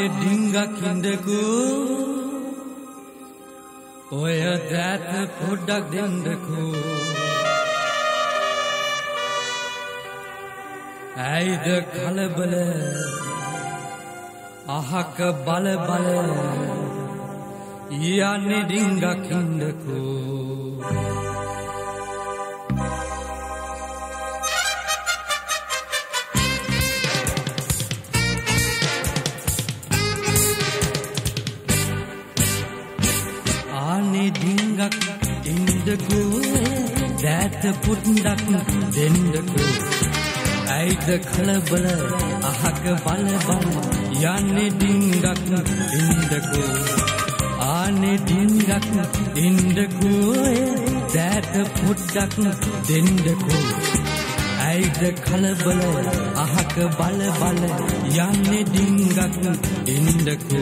ඩිංගකින්දකු ඔය දැත පොඩ්ඩක් දෙන්නකු ඇයිද කලබල අහක බල බල යන්නේ ඩිංගකින්දකු ඩිංගක් ඉන්දකු දැත පුඩ්ඩක් දෙන්නකු ඇයිද කලබල අහක බල බල යන්නේ ඩිංගක් ඉන්දකු ආනේ ඩිංගක් ඉන්දකු දැත පුඩ්ඩක් දෙන්නකු ඇයිද කලබල අහක බල බල යන්නේ ඩිංගක් ඉන්දකු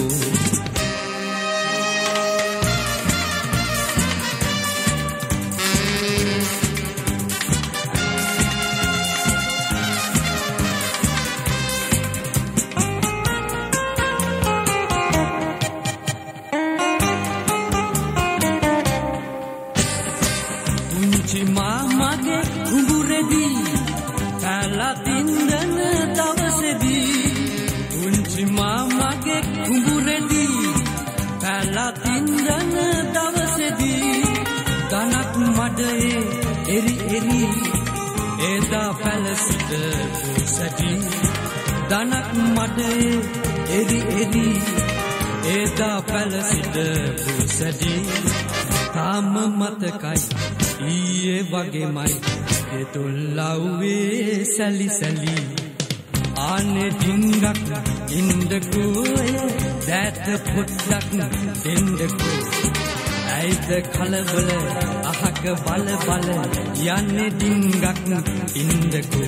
මාමගේ උඹුරේදී පැලා තින්දන දවසේදී උන්චි මාමගේ උඹුරේදී පැලා තින්දන දවසේදී ධනක් මඩේ එරි එරි එදා පැලසිට පුසටි ධනක් මඩේ එරි එරි එදා පැලසිට පුසටි තාම මතකයි ඊයේ වගේමයි දෙතොල්ලව්වේ සැලි සැලි ආනේ ඩිංගක් ඉන්දකු දැත පොඩ්ඩක් දෙන්නකු ඇයිද කලබල අහක බල බල යන්නේ ඩිංගක් ඉන්දකු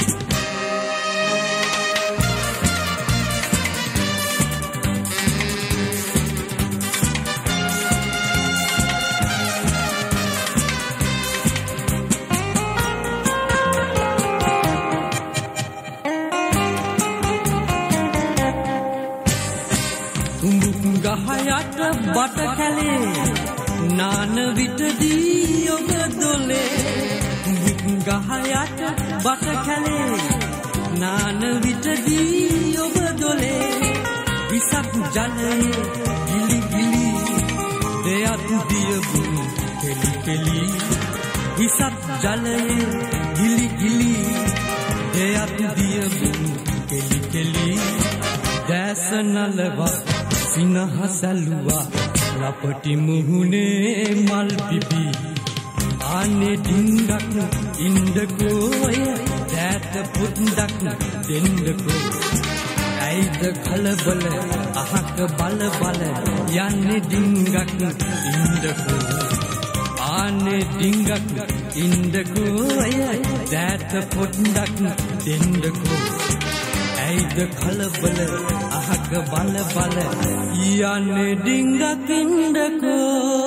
ගහයට බට කැලේ නාන විටදී ඔබ දොලේ ගහයට බට කැලේ නාන විටදී ඔබ දොලේ විසක් ජලයේ ගිලි ගිලි දෙයක් දියබුන් කෙලි කෙලි විසක් ජලයේ ගිලි ගිලි දෙයක් දියබුන් කෙලි කෙලි දැස නලවා සිනහසලුවා ලපටි මුහුණේ මල් පිපි ආනේ ඩිංගක් ඉන්දකු දැත පුඩ්ඩක් දෙන්නකු ඇයිද කලබල අහක බල බල යන්නේ ඩිංගක් ඉන්දකු ආනේ ඩිංගක් ඉන්දකු දැත පොඩ්ඩක් දෙන්නකු ඇයිද කලබල අහක බල බල යන්නේ ඩිංගක් ඉන්දකෝ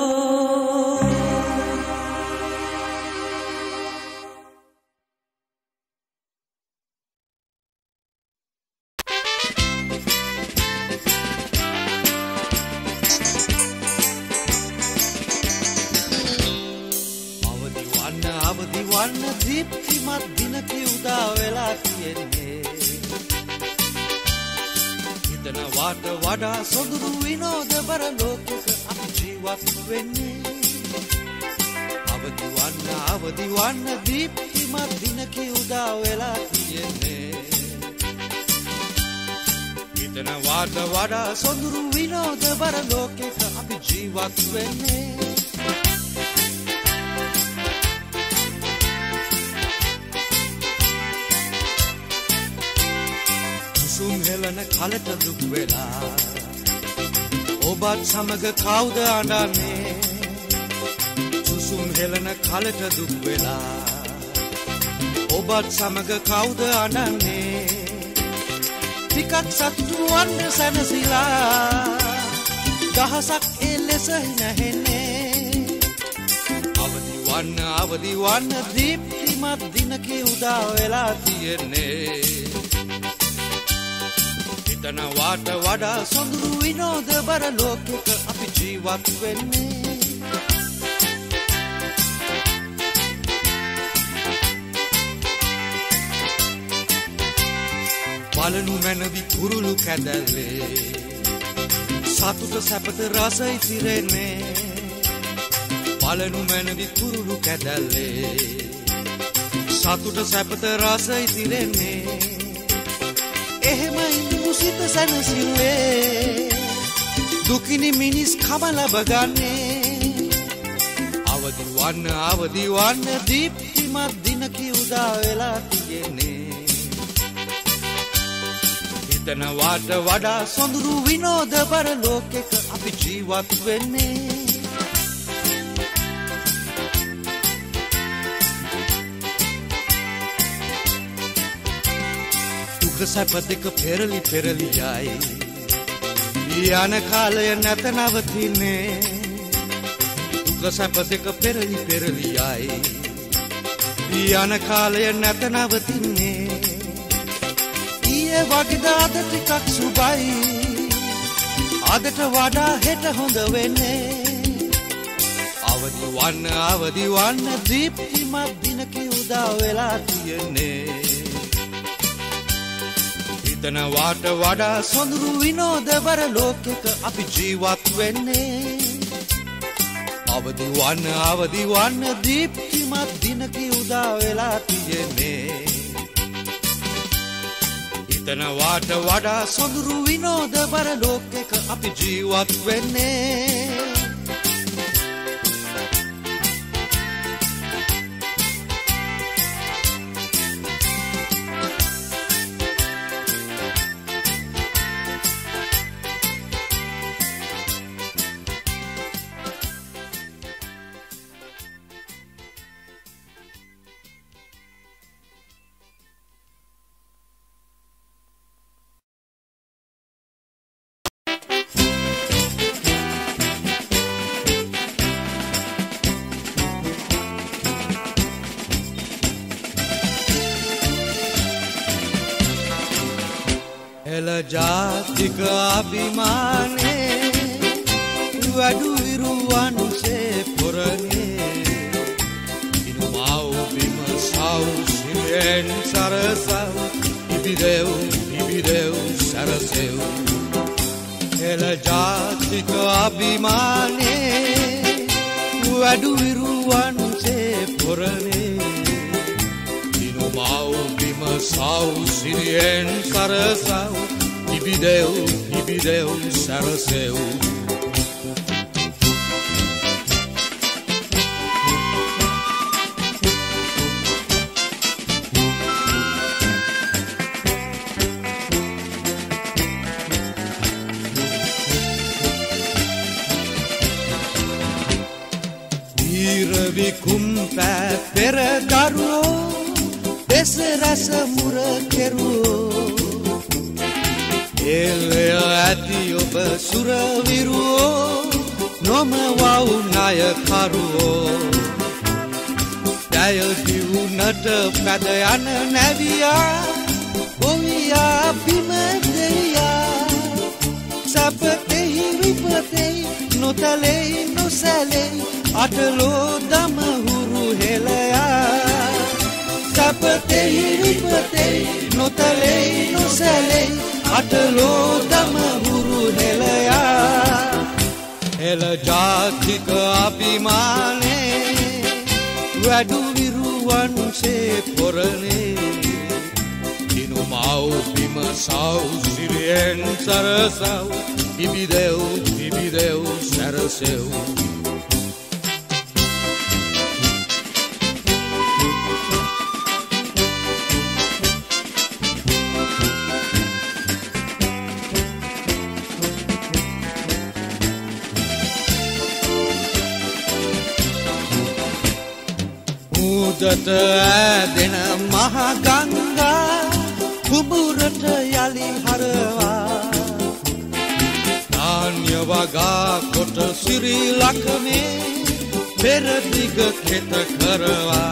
අවදි වන්න දීප්තිමත් දිනක උදා වෙලා තියෙන්නේ වාට වඩා සොඳුරු විනෝදබර ලෝකයක අපි ජීවත් වෙන්නේ අවදි වන්න දීප්තිමත් දිනක උදා වෙලා තියෙන්නේ හිතන වාට වඩා සොඳුරු විනෝදබර ලෝකයක අපි ජීවත් වෙන්නේ හෙලන කලට දුක් වෙලා ඔබත් සමග කවුද අඬන්නේ සුසුම් හෙලන කලට දුක් වෙලා ඔබත් සමග කවුද අඬන්නේ ටිකක් සතුටු වන්න සැනසීලා දහසක් එලෙස නැහෙන්නේ අවදි වන්න දීප්තිමත් දිනක උදා වෙලා තියෙන්නේ හිතන වාට වඩා සොඳුරු විනෝද බර ලෝකෙක අපි ජීවත් වෙන්නේ. බලනු මැනවි කුරුළු කැදැල්ලේ සතුට සැපත රස ඉතිරෙන්නේ. බලනු මැනවි කුරුළු කැදැල්ලේ සතුට සැපත රස ඉතිරෙන්නේ. එහෙමයි මුසිත සැනසෙන්නේ දුකිනි මිනිස් කම ලබගන්නේ. අවදි වන්න දීප්තිමත් දිනක උදා වෙලා තියෙන්නේ. හිතන වාට වඩා සොඳුරු විනෝද බර ලෝකෙක අපි ජීවත් වෙන්නේ. දුක සැප දෙක පෙරලි පෙරලි යයි යන කාලය නැත නවතින්නේ. දුක සැප දෙක පෙරලි පෙරලි යයි යන කාලය නැත නවතින්නේ. ඊයේ වගේද අද ටිකක් සුබයි අදට වඩා හෙට හොඳ වෙන්නේ. අවදි වන්න දීප්තිමත් දිනක උදා වෙලා තියෙන්නේ. හිතන වාට වඩා සොඳුරු විනෝද බර ලෝකෙක අපි ජීවත් වෙන්නේ. අවදි වන්න දීප්තිමත් දිනක උදා වෙලා තියෙන්නේ. හිතන වාට වඩා සොඳුරු විනෝද බර ලෝකෙක අපි ජීවත් වෙන්නේ. එල ජාතික අභිමානේ වඩු විරුවන්සේ පොරනේ. ඉනුමාව බිම සෞසියෙන් සරසව ඉබිදෙව් සරසෙව්. එල ජාතික අභිමානේ වඩු විරුවන්සේ පොරනේ. ඉනුමාව බිම සෞසියෙන් සරසව ඉබිදෙව් සරසෙව්. විකුම් පෑ පෙර දරුවෝ දෙස රස මුර කෙරුවෝ. එල්ලය ඇති ඔබ සුරවිරුවෝ නොම වව් ණයකරුවෝ. දැය දිවුනට පැද යන නැවියා ගොවියා බිම දෙවියා. සපතෙහි විපතෙහි නොතලෙහි නොසැලෙහි අටලෝ දම හුරු හෙළයා. සපතෙහි විපතෙහි නොතලෙහි නොසැලෙහි අටලෝ දම හුරු හෙළයා. එල ජාතික අභිමානේ වැඩු විරුවන්සේ පොරනේ. ඉනුමාව බිම සෞසිරියෙන් සරසව ඉබිදෙව් සරසෙව්. උදට ඇදෙන මහ ගංගා කුඹුරට යලි හරවා. ධාන්‍ය වගා කොට සිරි ලකමේ පෙරදිග කෙත කරවා.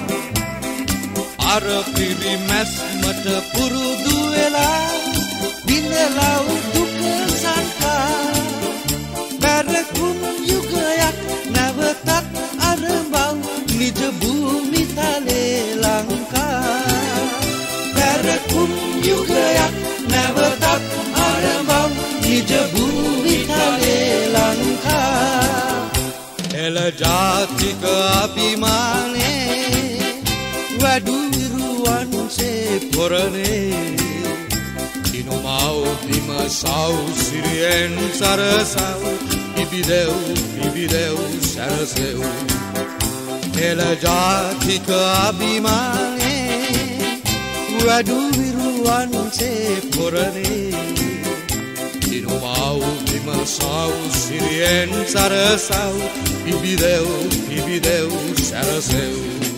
අර පිරිමැස්මට පුරුදු වෙලා විඳලව් දුක සංකා බැරකුම් යුගයක් නැවතත් අරඹව නිජ භූමි තලේ ලංකා බැරකුම් යුගයක් නැවතත් අරඹව නිජ භූමි තලේ ලංකා එල ජාතික අභිමානේ වැඩු විරුවන්සේ පොරනේ දිනුමව් බිම සව් සිරියෙන් සරසව් ඉබිදෙව් සරසෙව් එල ජාතික අභිමානේ වැඩු විරුවන්සේ පොරනේ දිනුමව් බිම සව් සිරියෙන් සරසව් ඉබිදෙව් සරසෙව්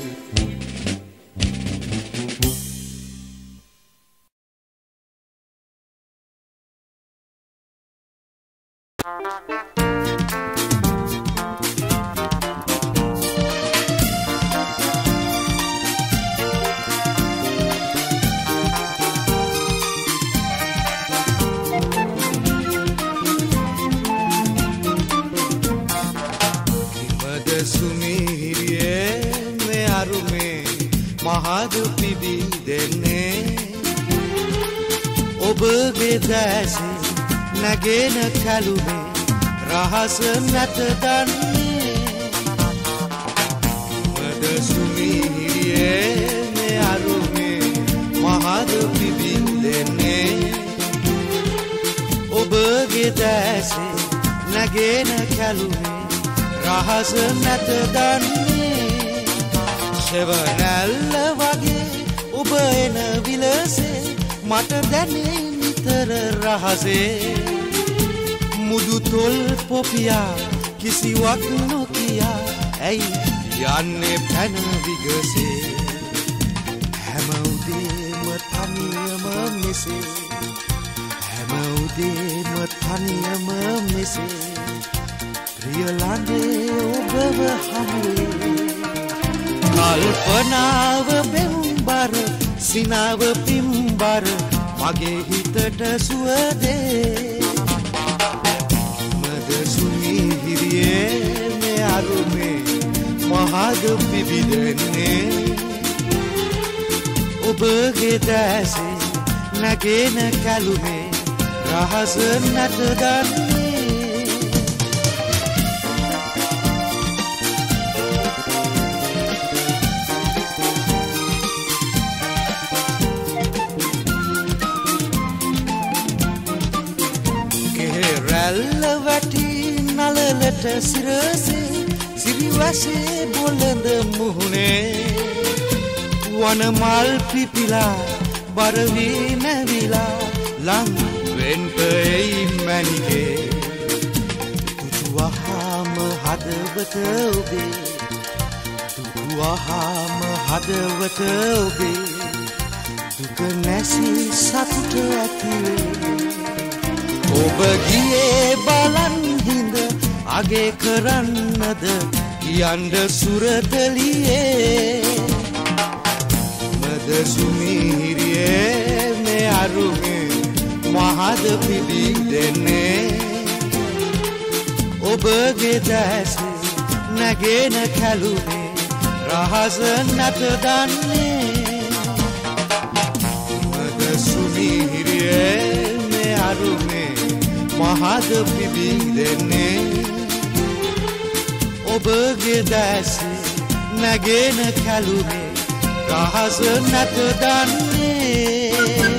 මහද පිබි දෙන්නේ ඔබගේ දැසේ නැගෙන කැලුමේ රහස නැත දන්නේ මද සුමිහිරියේ මේ අරුමේ මහද පිබි දෙන්නේ ඔබගේ දැසේ නැගෙන කැලුමේ රහස නැත දන්නේ සෙවනැල්ල වගේ ඔබ එන විලසේ මට දැනේ නිතර රහසේ මුදු තොල් පොපියා කිසිවක් නොකියා ඇයි යන්නේ පැන විගසේ හැම උදේම තනියම මෙසේ හැම උදේම තනියම මෙසේ ප්‍රිය ළඟේ ඔබව හමුවේ කල්පනාව පෙම්බර සිනාව පිම්බර මගේ හිතට සුවදේ මද සුමිහිරියේ මේ අරුමේ මහද පිබිදෙන්නේ ඔබගේ දැසේ නැගෙන කැලුමේ රහස නැත දන්නේ නලලට සිරසේ සිරිවසේ බොළඳ මුහුණේ වනමල් පිපිලා බරවී නැවිලා ලං වෙන්ට එයි මැනිකේ දුටුවහාම හදවත ඔබේ දුටුවහාම හදවත ඔබේ දුක නැසි සතුට ඇතිවේ ඔබ ගියේ බලන් හිඳ අගේ කරන්නද යන්න සුරතලියේ මද සුමිහිරියේ මේ අරුමේ මහද පිබි දෙන්නේ ඔබගේ දැසේ නැගෙන කැලුමේ රහස නැත දන්නේ මද සුමිහිරියේ මේ අරුමේ මහද පිබි දෙන්නේ ඔබගේ දැසේ නැගෙන කැලුමේ රහස නැත දන්නේ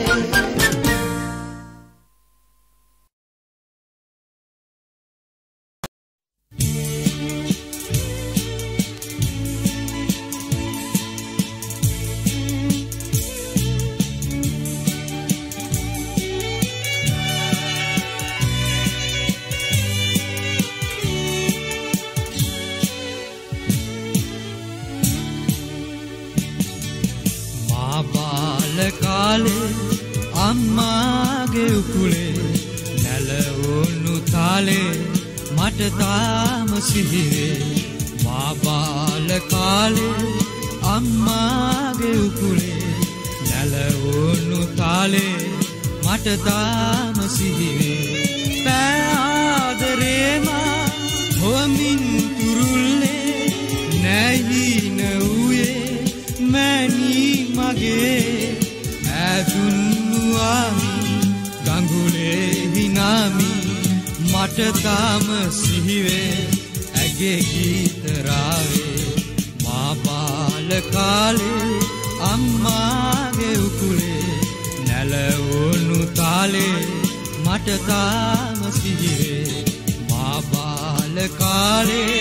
අම්මාගේ උකුලේ නැලවුණු තාලේ මට තාම සිහිවේ මා බාල කාලේ අම්මාගේ උකුලේ නැලවුණු තාලේ මට තාම සිහිවේ පෑආදරේම හොමින් තුරුල්ලේ නැහින වූයේ මැනී මගේ ඇදුන්නුවාමි ගඟුලේ හිනාමි මට තාම සිහිවේ ඇගේ ගීතරාවේ මා බාල කාලේ අම්මාගේ උකුලේ නැලවුණු තාලේ මට තාම සිහිවේ මා බාල කාලේ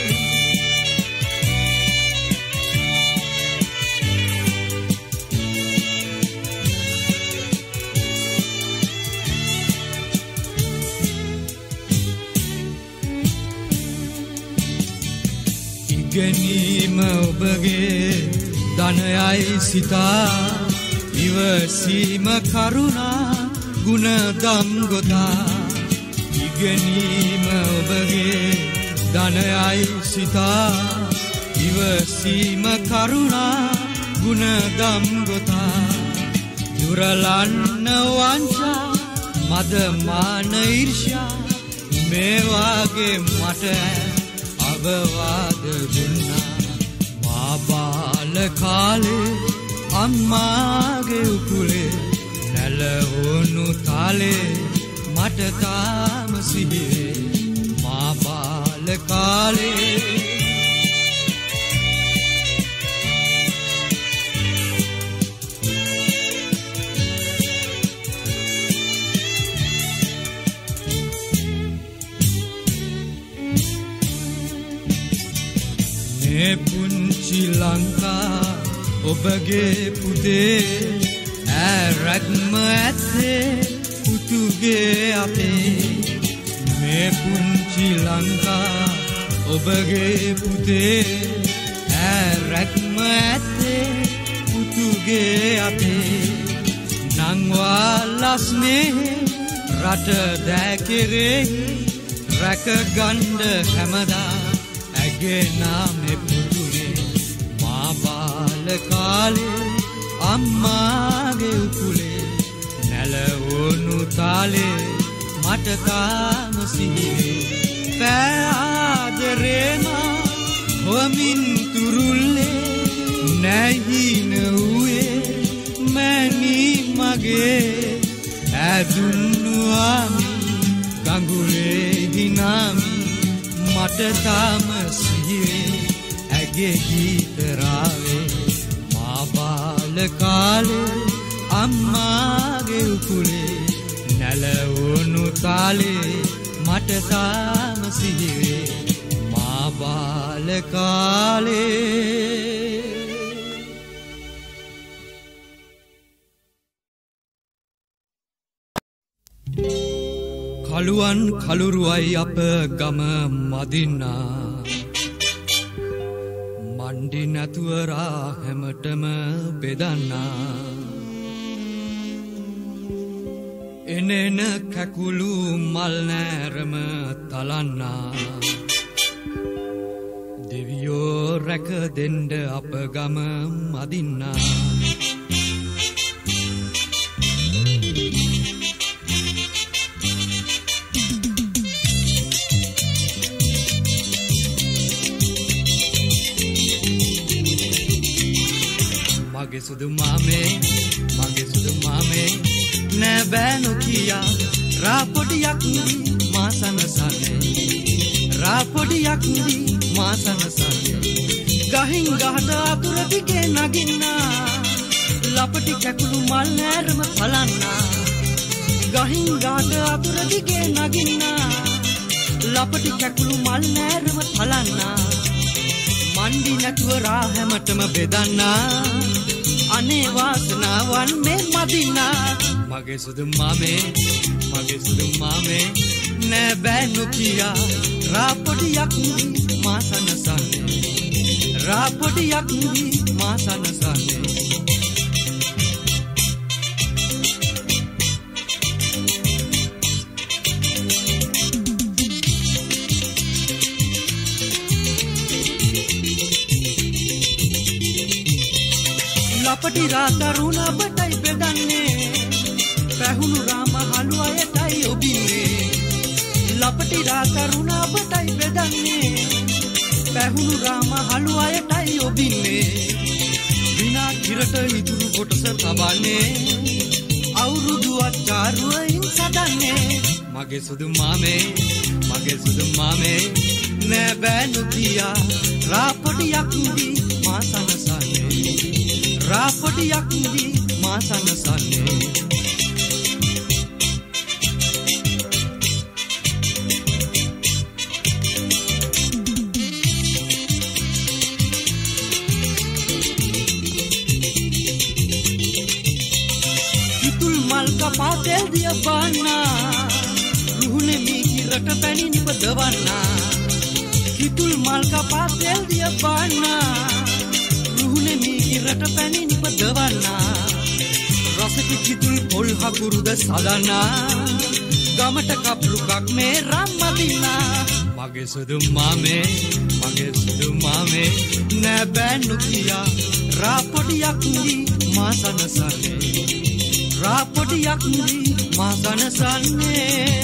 ඉගෙනීම ඔබගේ ධනයයි සිතා ඉවසීම කරුණා ගුණදම් ගොතා ඉගෙනීම ඔබගේ ධනයයි සිතා ඉවසීම කරුණා ගුණදම් ගොතා දුරලන්න වංචා මද මාන ඊර්ෂ්‍යා මේ වාගේ මට අවවාද දුන්නා මා බාල කාලේ අම්මාගේ උකුලේ නැලවුණු තාලේ මට තාම සිහිවේ මා බාල කාලේ මේ පුංචි ලංකා ඔබගේ පුතේ ඇරක්ම ඇත්තේ පුතුගේ අපේ මේ පුංචි ලංකා ඔබගේ පුතේ ඇරක්ම ඇත්තේ පුතුගේ අපේ නංවාලස්නේ රට දැකිරෙහි රැක ගණ්ඩ හැමදා ඇගේ නාමෙ පුතුනේ මා බාල කාලේ අම්මාගේ උකුලේ නැලවුණු තාලේ මට තාම සිහිවේ පෑආදරේම හොමින් තුරුල්ලේ නැහින වූයේ මැනී මගේ ඇදුන්නුවාමි ගඟුලේ හිනාමි මට තාම සිහිවේ ඇගේ ගීතරාවේ මා බාල කාලේ අම්මාගේ උකුලේ නැලවුණු තාලේ මට තාම සිහිවේ මා බාල කාලේ කළුවන් කළුරුවයි අප ගම මදින්නා මණ්ඩි නැතුවරා හැමටම බෙදන්නා එනෙන කැකුළු මල් නෑරම තලන්නා දෙවියෝ රැක දෙන්ඩ අප ගම මදින්නා මගේ සුදු මාමේ නෑ බෑනු කියා රාපොඩියක් මා සනසන්නේ රාපොඩියක් මා සනසන්නේ ගහින් ගහට අතුර දිගේ නගින්නා ලපටි කැකුළු මල් නෑරම පලන්නා ගහින් ගහට අතුර දිගේ නගින්නා ලපටි කැකුළු මල් නෑරම පලන්නා මණ්ඩි නැතුව රා හැමටම බෙදන්නා අනේ වාසනාවන් මේ මදිනා මගේ සුදු මාමේ නෑ බෑනු කියා රාපොඩියක් මා සනසන්නේ රාපොඩියක් මා සනසන්නේ ලපටි රාතරුණ අපටයි බෙදන්නේ පැහුණු සිරා කරුණා බටයි බෙදන්නේ පැහුණු රාම හලුවයටයි ඔබින්නේ විනා කිරට ඉතුරු කොටස තබන්නේ අවුරුදු අච්චාරුවයින් සදන්නේ මගේ සුදු මාමේ නෑ බෑනු කියා රාපොඩියක් දී මා සනසන්නේ රාපොඩියක් දී මා සනසන්නේ පාතෙල් දිය බාන්නා රුහුනේ මී කිරට පැණි නිපදවන්නා කිතුල් මල් කපාතෙල් දිය බාන්නා රුහුනේ මී කිරට පැණි නිපදවන්නා රසක කිතුල් පොල් හකුරුද සලනා ගමට කප්ලුකක් මේ රම්මදිනා මගේ සුදු මාමේ නෑ බෑනු කියා රාපොඩියක් දී මා සනසන්නේ රාපොඩියක් දී මා සනසන්නේ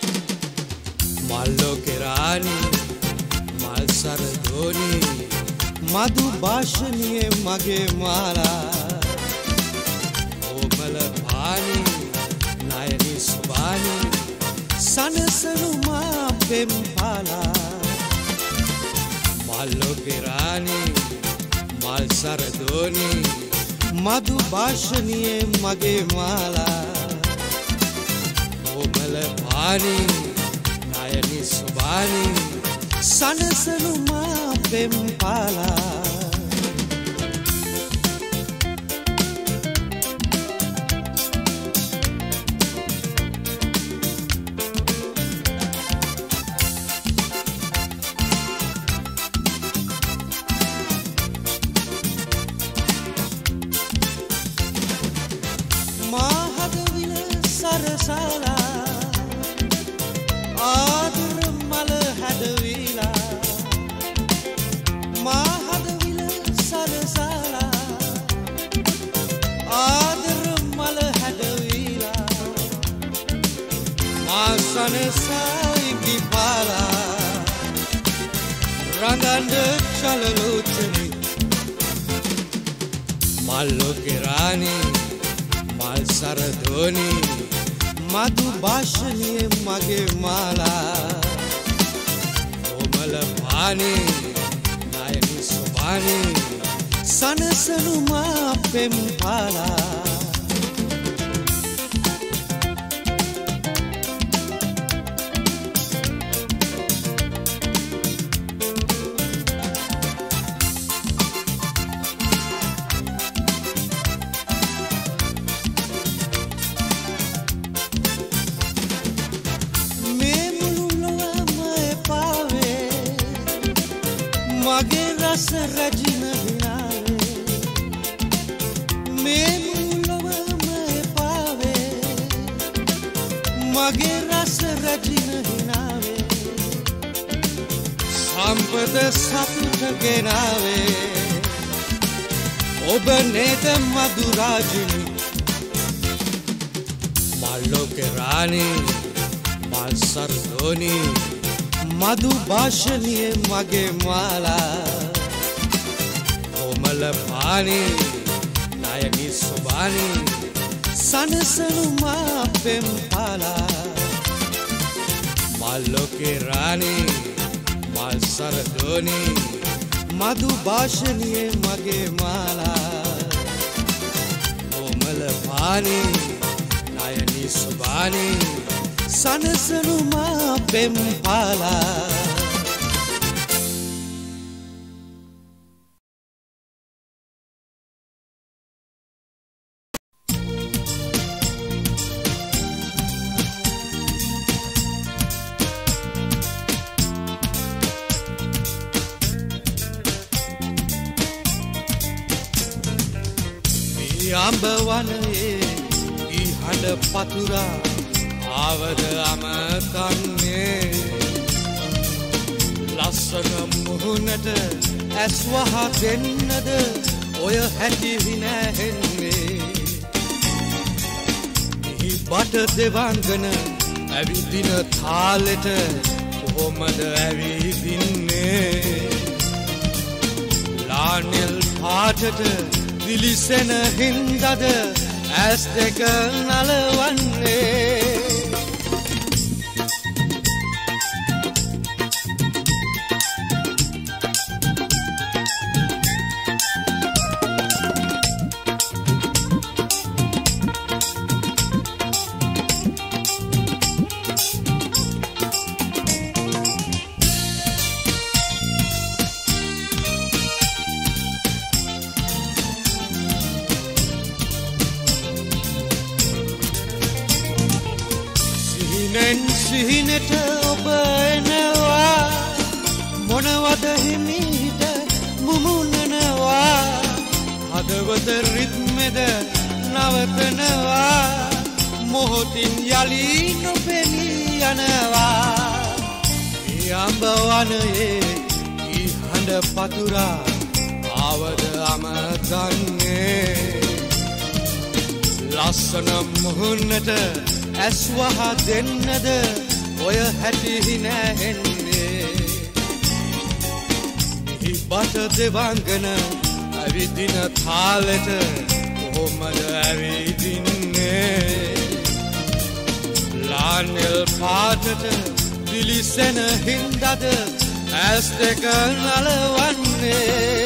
Mallo kerani, mal sardoni මధు භාෂණියේ මගේ මාලා ඕමල පානි නයනි සුබානි සනසනු මා පෙම් පාලා මල්ලෝකේ රාණි මල් සරදෝනි මధు භාෂණියේ මගේ මාලා ඕමල පානි නයනි සුබානි සනසනු මා පෙම් පාලා මාහදවිල සරසලා ආදර මල හැදවිලා මාහදවිල සරසලා ආදර මල හැදවිලා මාසනසයි කිපාලා රඟන්ඩ චලලෝචනි මල්ලෝකේ රාණි මල් සරදෝනි මధు භාෂණියේ මගේ මාලා ඕමල පානි නයනි සුබානි සනසනු මා පෙම් පාලා මගේ රස රැජින හිනාවේ මේ මුලවම එපාවේ මගේ රස රැජින හිනාවේ සම්පත සතුට ගෙනාවේ ඔබ නේද මధుරාජිනි මල්ලෝකේ රාණි මල් සරදෝනි මధు භාෂණියේ මගේ මාලා ඕමල පානි නයනි සුබානි සනසනු මා පෙම් පාලා මල්ලෝකේ රාණි මල් සරදෝනි මధు භාෂණියේ මගේ මාලා ඕමල පානි නයනි සුබානි සනසනු මා පෙම් පාලා මේ අඹ වනයේ ඉහළ පතුරා ආවද අමතන්නේ ලස්සන මුහුණට ඇස් වහ දෙන්නද ඔය හැටි විනැහෙන්නේ ඉහි බට දෙවංගන ඇවිදින තාලෙට කොහොමද ඇවිදින්නේ ලානෙල් පාටට දිලිසෙන හින්දද ඇස් දෙක නලවන්නේ සිහිනට ඔබ එනවා මොනවද හිමීට මුමුණනවා හදවත රිද්මෙද නවතනවා මොහොතින් යලි නොපෙනී යනවා මේ අඹ වනයේ ඉහඬ පතුරා ආවද අමතන්නේ ලස්සන මුහුණට ඇස් වහ දෙන්නද ඔය හැටි නැහෙන්නේ බට දෙවංගන ඇවිදින තාලෙට කොහොමද ඇවිදින්නේ ලානෙල් පාටට දිලිසෙන හින්දද ඇස් දෙක නලවන්නේ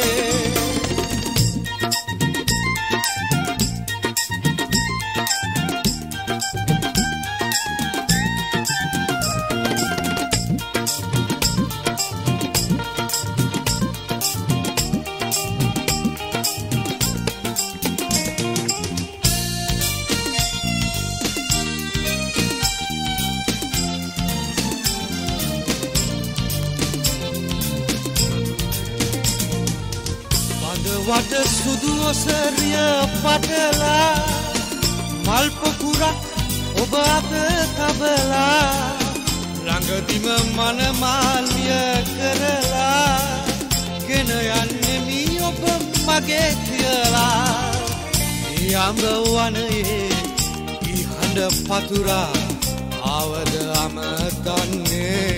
වඩ සුදු ඔසරිය පටලා මල් පොකුරක් ඔබ අත තබලා ළඟදිම මනමාලිය කරලා ගෙන යන්නේ මී ඔබ මගේ කියලා යඹ වනයේ ඉහඬ පතුරා ආවද අමතන්නේ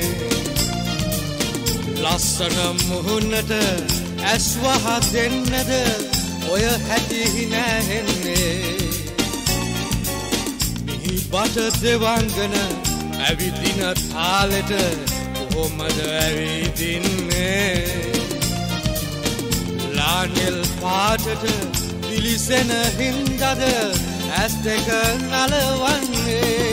ලස්සන මුහුණට ඇස්වහ දෙන්නද ඔය හැටි නැහෙන්නේ මිහි බට දෙවංගන ඇවිදින තාලෙට කොහොමද ඇවිදින්නේ ලානෙල් පාටට දිලිසෙන හින්දද ඇස් දෙක නලවන්නේ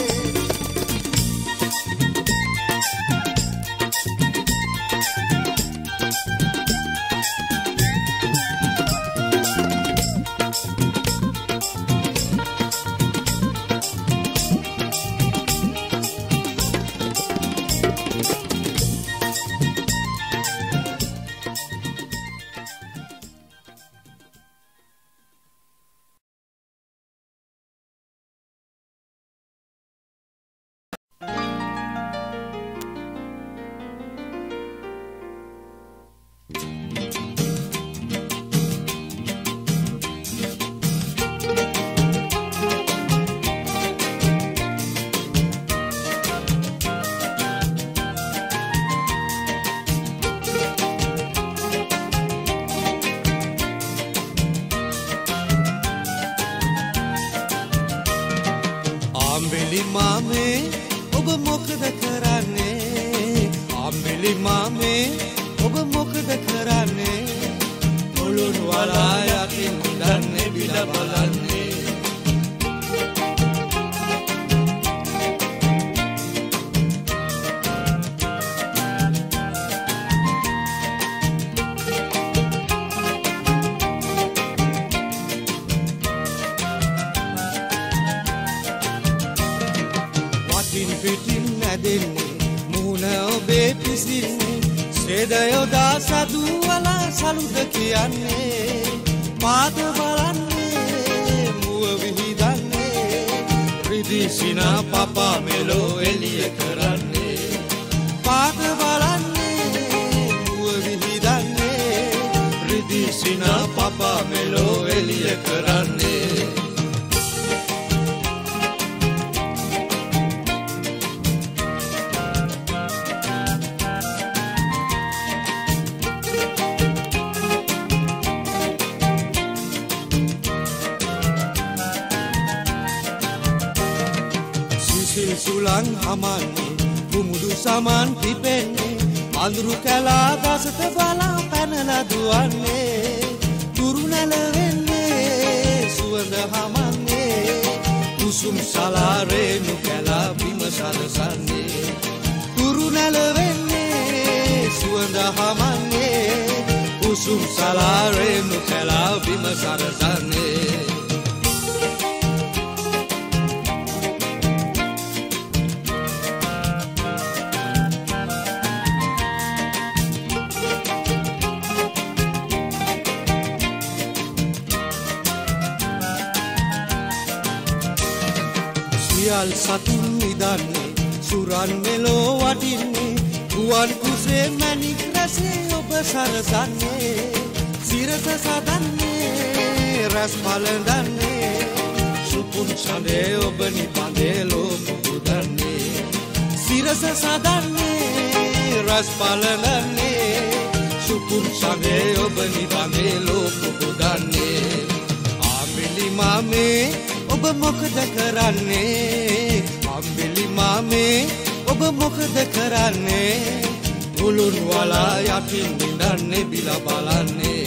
මාමේ ඔබ මොකද කරන්නේ අම්බිලි මාමේ ඔබ මොකද කරන්නේ පොළොන් වලා යකින් දන්නේ බිල බලන්නේ පිටින් නැදෙන්නේ මුහුණ ඔබේ පිසින්නේ සේදයෝදා සදුවලා සලුද කියන්නේ පාද බලන්නේ මුව විහිදන්නේ රිදිසිනා පපා මෙලෝ එළිය කරන්නේ පාද බලන්නේ මුව විහිදන්නේ රිදිසිනා පපා මෙලෝ එළිය කරන්නේ සුලං හමන්නේ කුමුදු සමන් පිපෙන්නේ අඳුරු කැලා දසත බලා පැනලා දුවන්නේ තුරු නැලවෙන්නේ සුවඳ හමන්නේ කුසුම් සලාරේනු කැලා බිම සරසන්නේ තුරු නැලවෙන්නේ සුවඳ හමන්නේ කුසුම් සලාරේනු කැලා බිම සරසන්නේ සියල් සතුන් නිදන්නේ සුරන් මෙලෝ වටින්නේ ගුවන් කුසේ මැණික් රැසේ ඔබ සරසන්නේ සිරස සදන්නේ රැස් පලඳන්නේ සුපුන් සඳේ ඔබ නිපඳේ ලෝක පුදන්නේ සිරස සදන්නේ රැස් පලඳන්නේ සුපුන් සමේ ඔබ නිවනේ ලෝක පුදන්නේ අම්බිලි මාමේ ඔබ මොකද කරන්නේ අම්බිලි මාමේ ඔබ මොකද කරන්නේ මුළුන් වලා යටින් නිදන්නේ බිලා බලන්නේ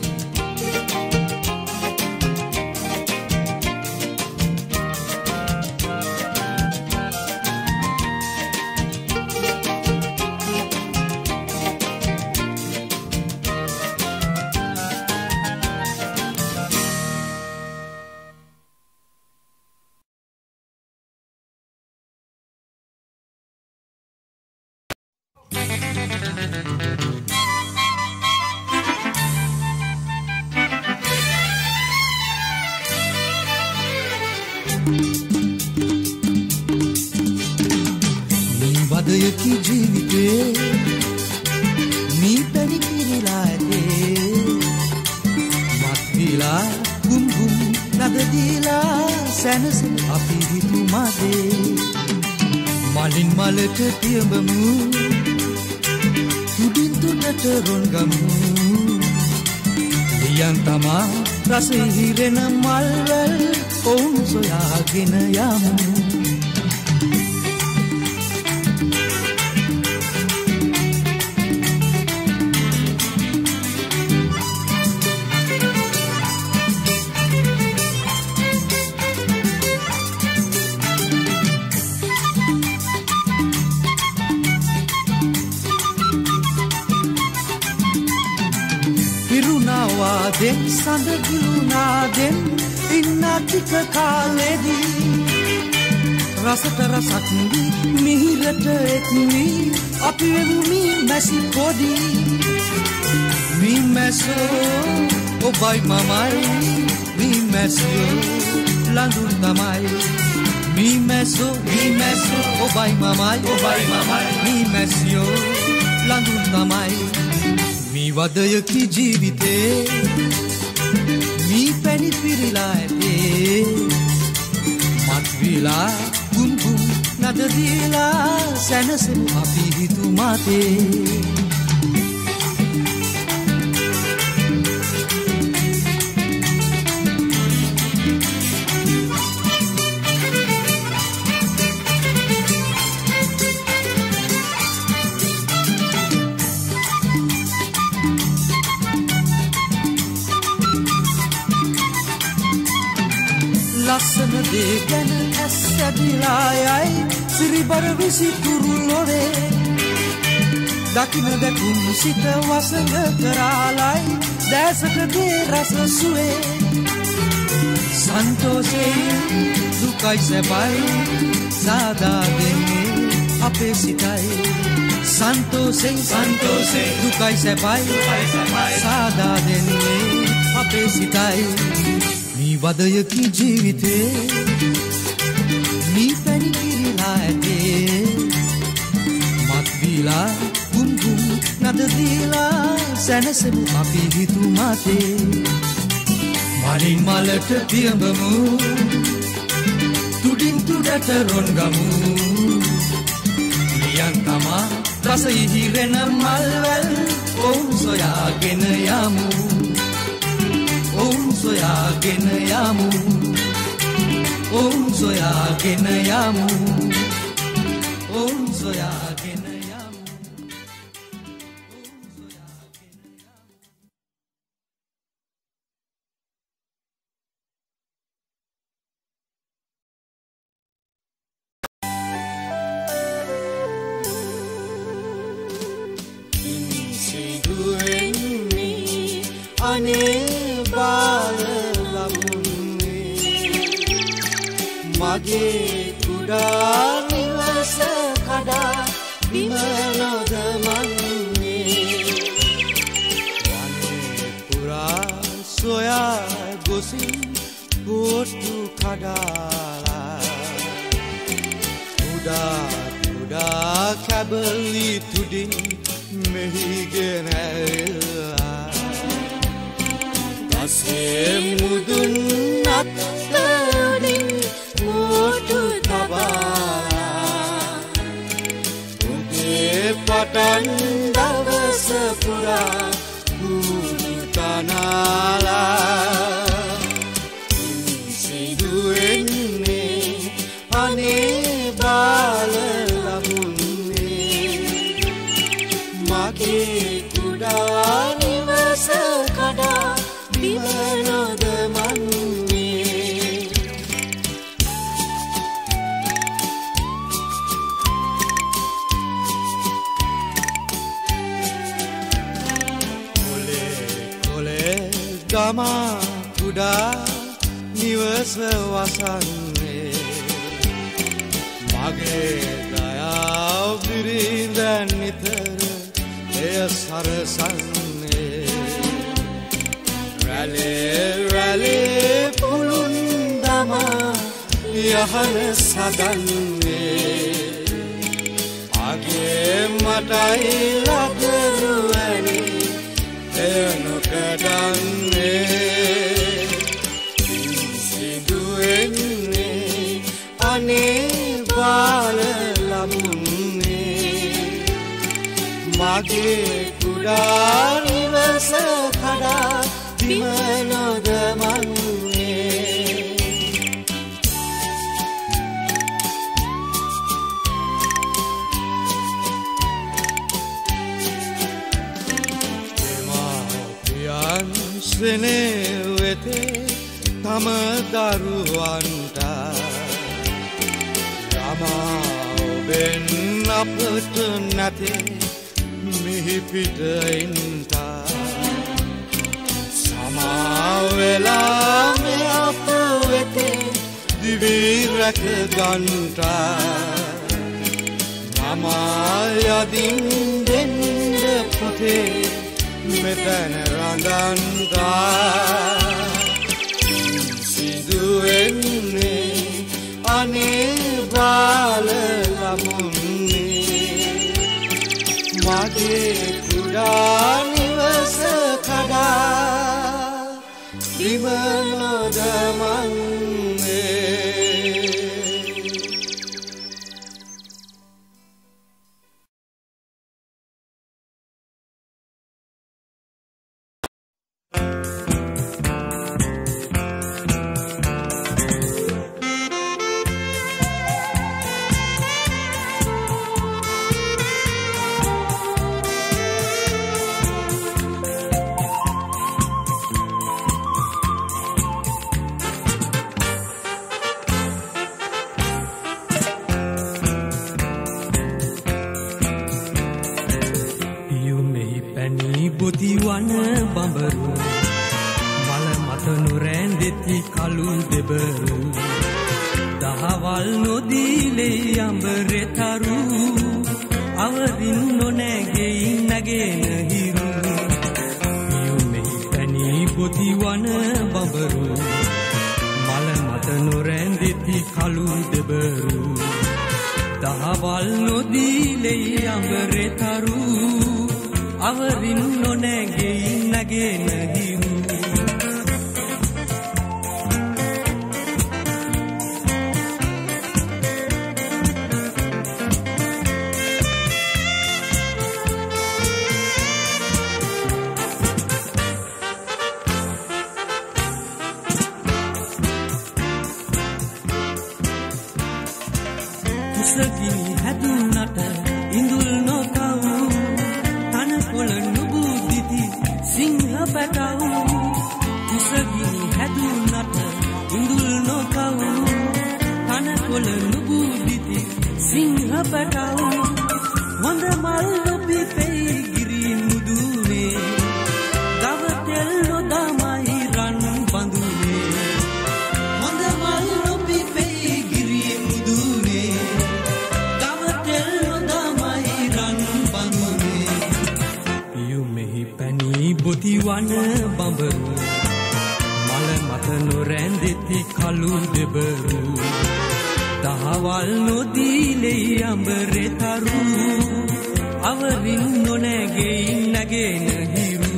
की जीविते मी पेरी पिरिलाते matila gum gum nagadila sanas api hitu made malin malet tiambamu tudin tudata rongamu liyan tama rasa hirena malwal oun soyagena yamu den sandagulunaden innatika kaledi rasata rasakni mihirata ekni api mi masi podi mi maso obai mamai mi maso landun tamai mi maso obai mamai mi maso landun tamai mi wadaya ki jeevite mi pani pirilaate matvila gum gum nadadila sanase api hitu mate Lasana degan asadilai siribar visi turulore dakina dakum sita wasanga karalai dasata de rasa sue santose dukai sebai sada dene ape sitai santose dukai sebai sada dene ape sitai wadaya ki jeevite mi pani pirilaate matvila gum gum nadadila sanase api hitu mate malin malat tiambamu tudin tudata rongamu liyan tama rasa hirena malwal om soyagena yamu om soyagena yamu om soyagena yamu om soyagena yamu Insidueni ane mage kuda nivasa kada bimanoda manne wane pura soya gosin gotu kadala kuda kabali tudin mehigenela dase mudun natladin motu tabala ude patan davasa පුරා පුතනාලා සිදුවෙන්නේ අනේ බාල ලබුන්නේ මගේ කුඩා නිවස කඩා බිම නොදමන්නේ කොලේ ගමා කුඩා නිවස වසන්නේ මගේ දයාව බිරිඳන් නිතර එය සරසන්නේ රැලේ පුළුන් දමා යහන සදන්නේ අගේ මටයි ලදරුවනි එය නොකඩන්නේ සිදුවෙන්නේ අනේ බාල ලබුන්නේ මගේ කුඩා නිවස කඩා බිම නොදමන්නේ දෙමාපියන් සෙනෙවෙතේ තම දරුවන්ට යමා ඔබෙන් අපට නැතේ මිහි පිටින්ට සමාවෙලා මේ අප වෙතේ දිවි රැක ගන්ට මමා යදින් දෙන්න පුතේ මෙතන රඳන්ට සිදුවෙන්නේ අනේ බාල ලබුන්නේ මගේ කුඩා නිවස කඩා බිම නොදමන්නේ බුදිවන බඹරු මල මත නොරැඳෙති කළු දෙබරු දහවල් නොදීලේ අඹරේ තරු අවරින් නොනැගෙයි නැගෙන හිරු යුමෙහි පැණි බුදිවන බඹරු මල මත නොරැඳෙති කළු දෙබරු දහවල් නොදීලේ අඹරේ තරු අවරින් නොනැගෙයි නැගෙන හිරු කුසගිනි හැදුනට ඉඳුල් නොකව් තනකොළ නුබුදිති සිංහ පැටව් කුසගිනි හැදුනට ඉඳුල් නොකව් තනකොළ නුබුදිති සිංහ පැටව් හොඳ මල් පිපෙයි ගිරි මුදුනේ ගව තෙල් නොදමයි රන් බඳුනේ හොඳ මල් පිපෙයි ගිරි මුදුනේ ගව තෙල් නොදමයි රන් බඳුනේ යුමෙහි පැණි බුදිවන බඹරු මල මත නොරැඳෙති කළු දෙබරු දහවල් නොදීලේ අඹරේ තරු අවරින් නොනැගෙයි නැගෙන හිරු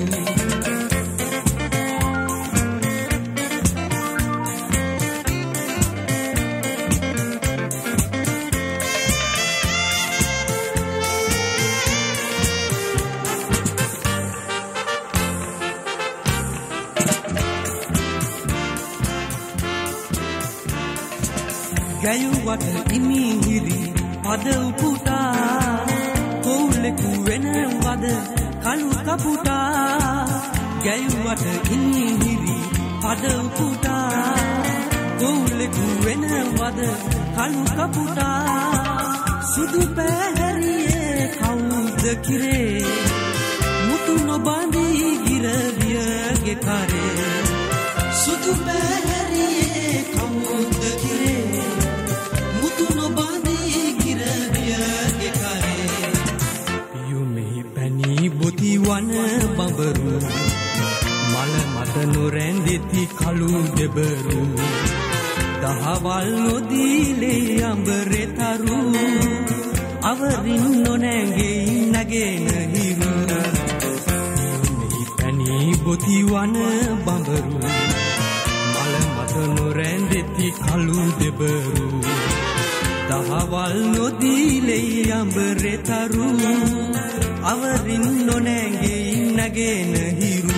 ගැයුවට ඉමිහිරි පද උපුටා කොවුලෙකු වෙනවද කළු කපුටා ගැයුවට ඉමිහිරි පද උපුටා කොවුලෙකු වෙනවද කළු කපුටා සුදු පැහැරියේ කවුද කිරේ මුතු නොබඳී ගිරවියගේ කරේ සුදු පැහැරියේ කවුද කිරේ මුතු නොබඳී ගිරවියගේ කරේ යුමෙහි පැණි බොති වන බඹරු මල මත නොරැඳෙති කළු දෙබරු දහවල් නොදීලේ අඹරේ තරු අවරින් නොනැගෙයි නගෙන හිරු යුමෙහි පැණි බොති වන බඹරු මල මත නොරැඳෙති කළු දෙබරු දහවල් නොදීලේ අඹරේ තරු අවරින් නොනැගෙයි නගෙන හිරු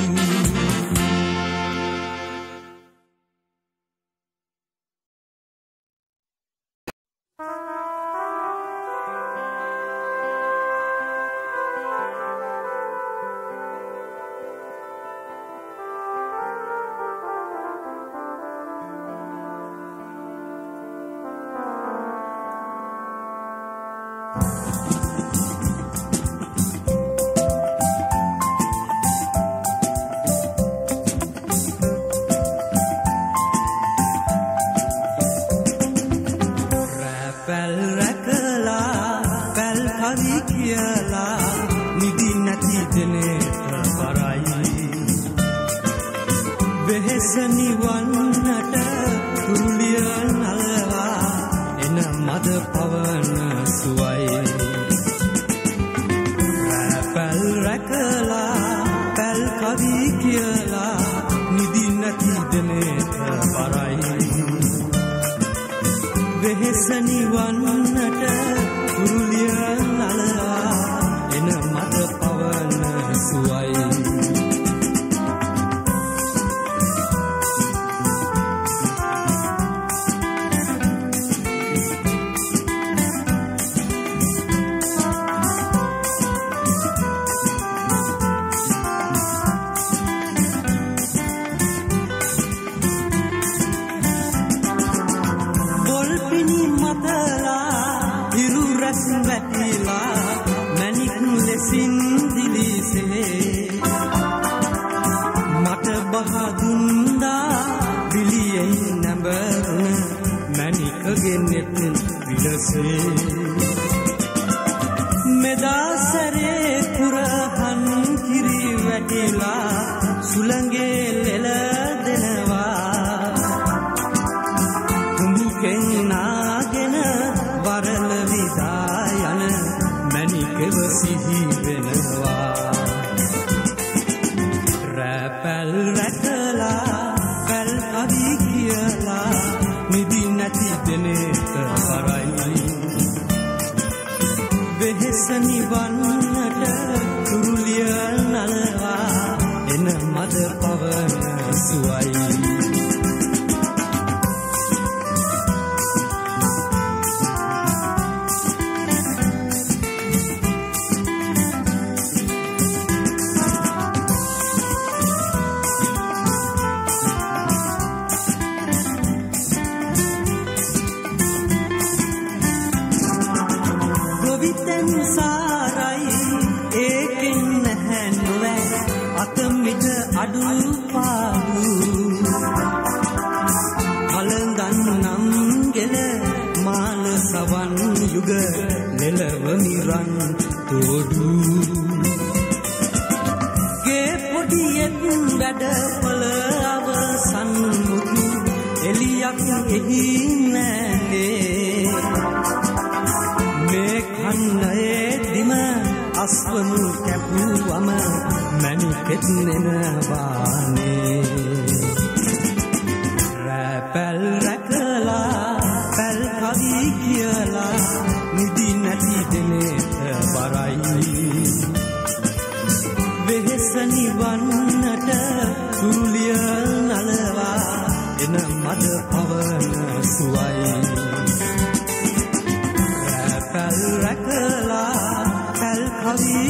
එන මද පවන සුවයි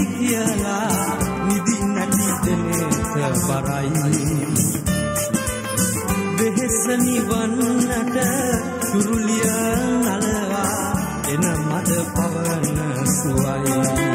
කියලා නිදි නැති දෙනට බරයි වෙහෙස නිවන්නට තුරුලිය නලවා එන මද පවන සුවයි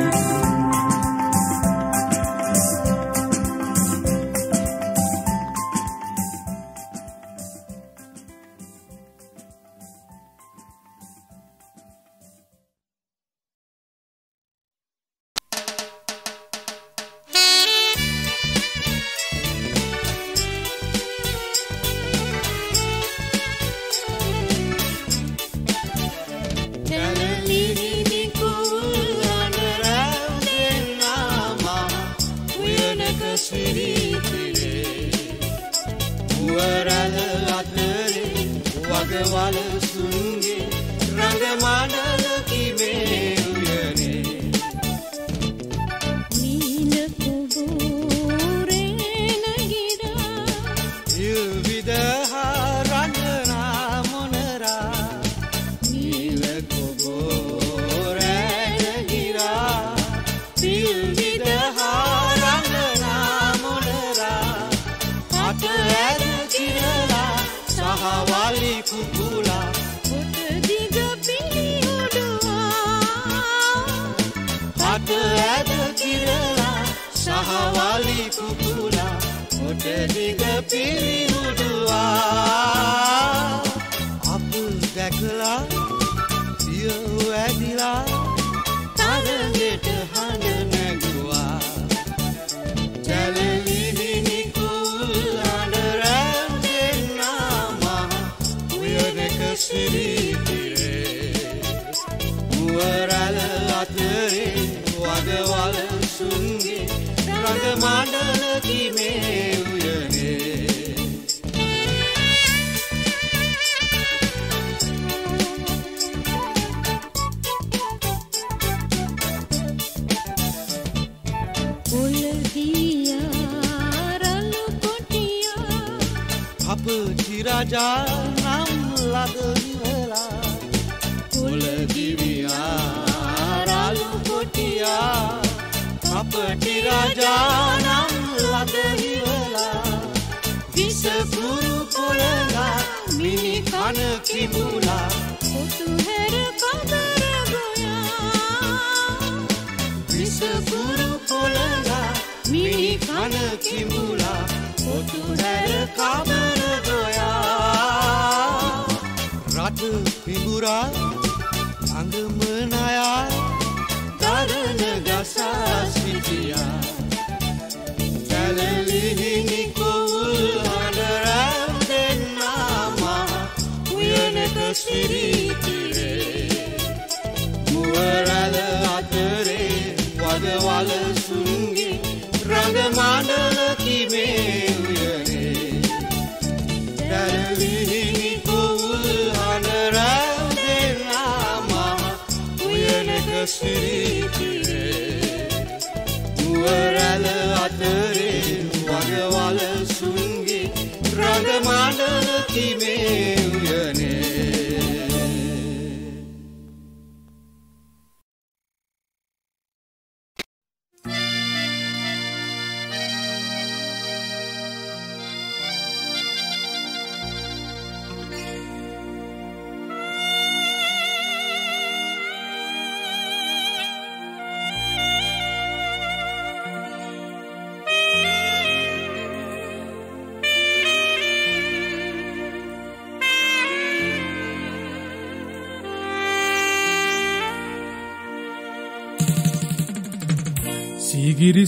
සීගිරි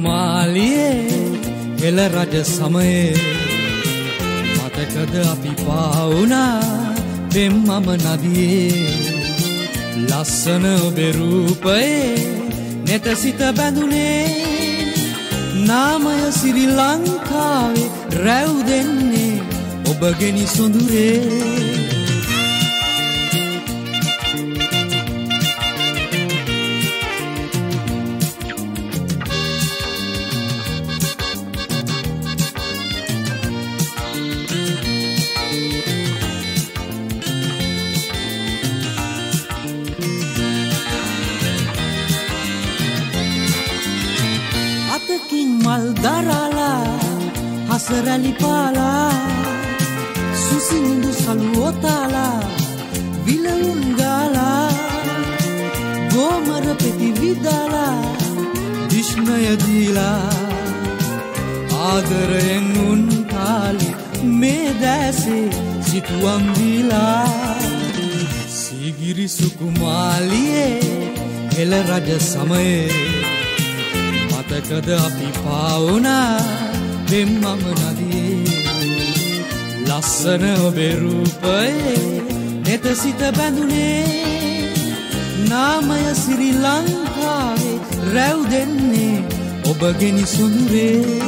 සුකුමාලියේ එළ රජ සමයේ මතකද අපි පාවුනා දෙම්මම නදියේ ලස්සන ඔබේ රූපයේ නෙත සිත බැඳුනේ නාමය ශ්‍රී ලංකාවේ රැව් දෙන්නේ ඔබගෙනි සොඳුරේ මල් දරාලා හසරැලි පාලා සුසිඳු සලුවතාලා විලවුන් ගාලා ගෝමර පෙති විදාලා විශ්මය දීලා ආදරයෙන් උන් කාලි මේ දැසේ සිතුවම් දීලා සීගිරි සුකුමාලියේ එළ රජ සමයේ මතකද අපි පාවුණා දෙම්මම නදියේ ලස්සන ඔබේ රූපයේ නෙත සිත බැඳුනේ නාමය ශ්‍රී ලංකාවේ රැව් දෙන්නේ ඔබගෙනි සොඳුරේ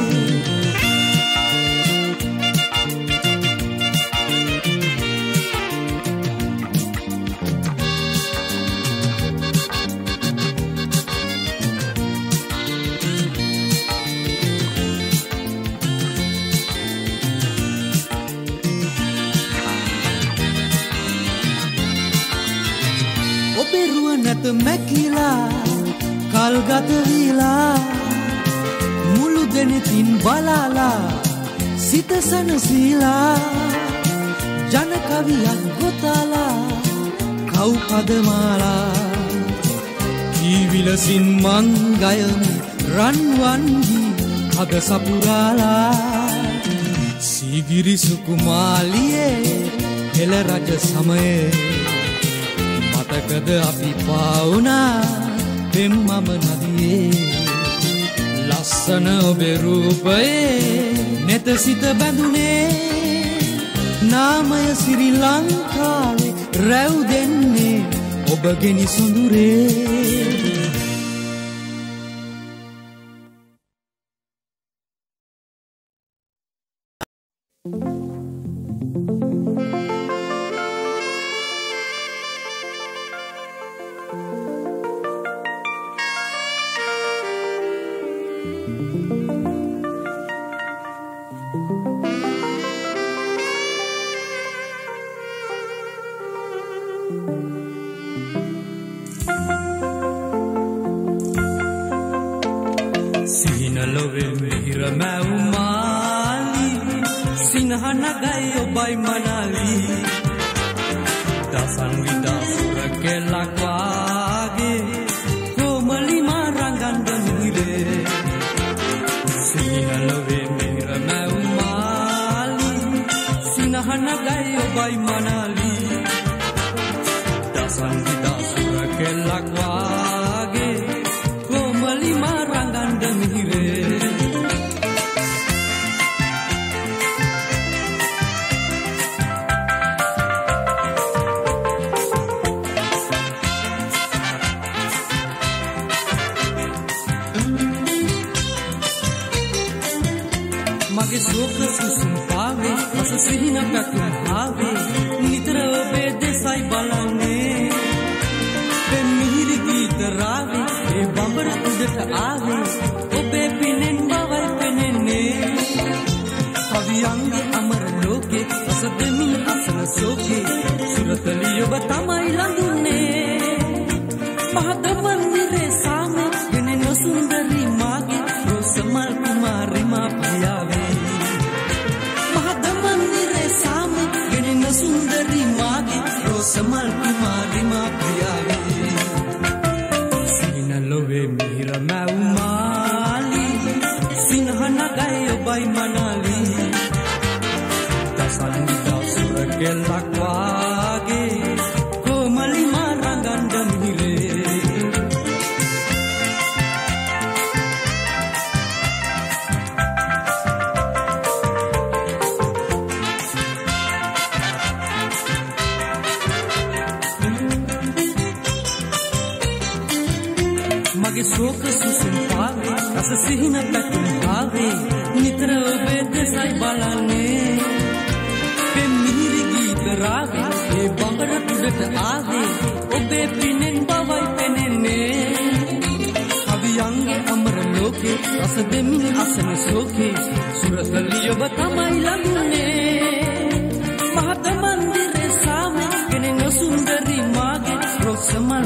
නැත මැකිලා කල්ගත වීලා මුළු දෙනෙතින් බලාලා සිත සනසීලා ජන කවියක් ගොතාලා කව් පදමාලා ජීවිලසින් මං ගයමි රන්වන්හි හද සපුරාලා සීගිරි සුකුමාලියේ හෙළ රජ සමයේ මතකද අපි පාවුණා දෙම්මම නදියේ ලස්සන ඔබේ රූපයේ නෙත සිත බැඳුනේ නාමය ශ්‍රී ලංකාවේ රැව් දෙන්නේ ඔබගෙනි සොඳුරේ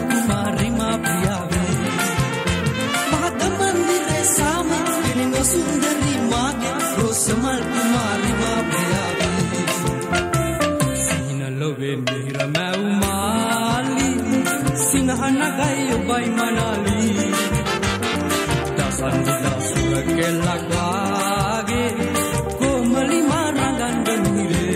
Mahatma Mandire Sama, mal kumari mapriyavi sinalowe mira mau mali sinahana gayo bai manali dasan dida surake lagwage komali marangan demire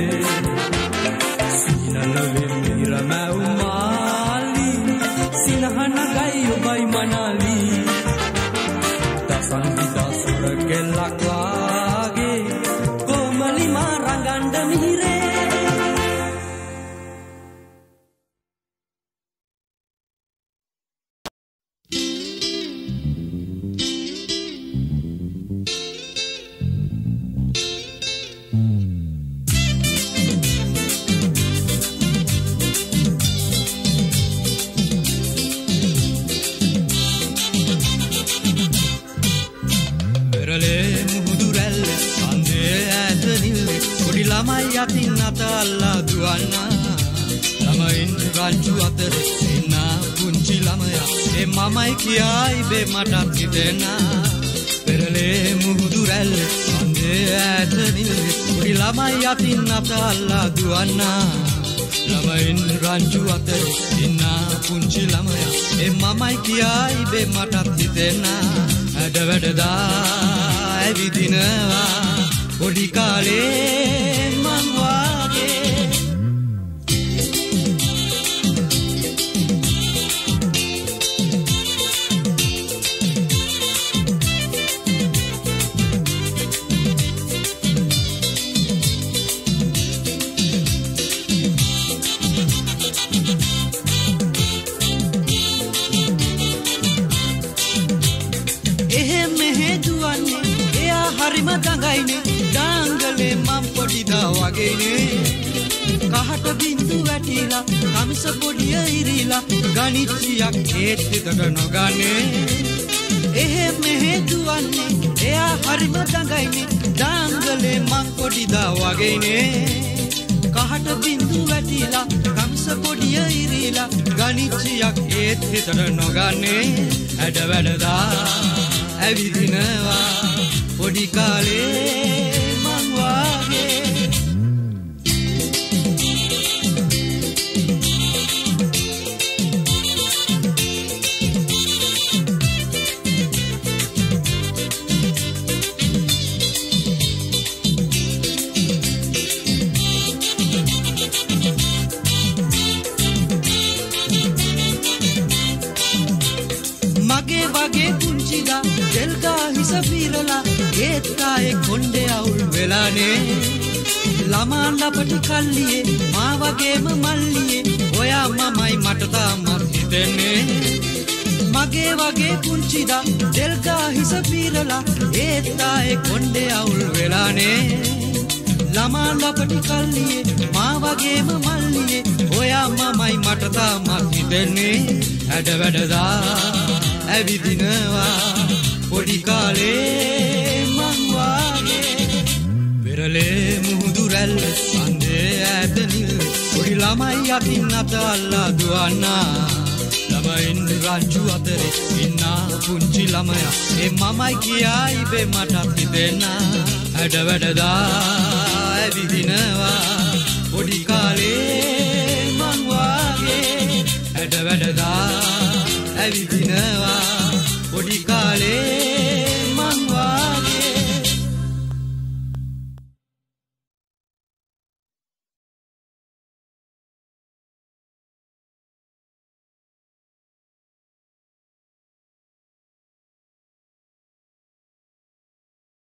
sinalowe mira mau mali sinahana gayo bai manali dasan dida surake lagwage komali marangan demire. Yatin atalla duana lamain ranju ater sena punci lamaya e mamai kiyai be mata kitena perle muhudurel ande atanil kuri lamai yatin atalla duana lamain ranju ater sena punci lamaya e mamai kiyai be mata kitena ada vedada evidinawa podi kale Dangale mampodi dawagene kahata bindu watila kamisa podiya irila ganithiyak etteda nogane ehe mehe duwanne eya harima dangaine dangale mampodi dawagene kahata bindu watila kamisa podiya irila ganithiyak etteda nogane ada vadada avidinawa podi kale mangwage mage wage kunchida delga hisafirala ඒත්කායේ කොණ්ඩේ අවුල් වෙලානේ ළමා ලපටි කල්ලියේ මා වගේම මල්ලියේ ඔයා මමයි මට තාමත් හිතෙන්නේ මගේ වගේ පුංචිදා දෙල්ගා හිස පීරලා ඒත්කායේ කොණ්ඩේ අවුල් වෙලානේ ළමා ලපටි කල්ලියේ මා වගේම මල්ලියේ ඔයා මමයි මට තාමත් හිතෙන්නේ ඇඩ වැඩදා ඇවිදිනවා පොඩි කාලේ Perle muhudurel ande adanil podi lamai yatin atalla duana lamain ranju atere inna punci lamaya e mamai kiyai be mata hitena ada vedada evidinawa podi kale man wage ada vedada evidinawa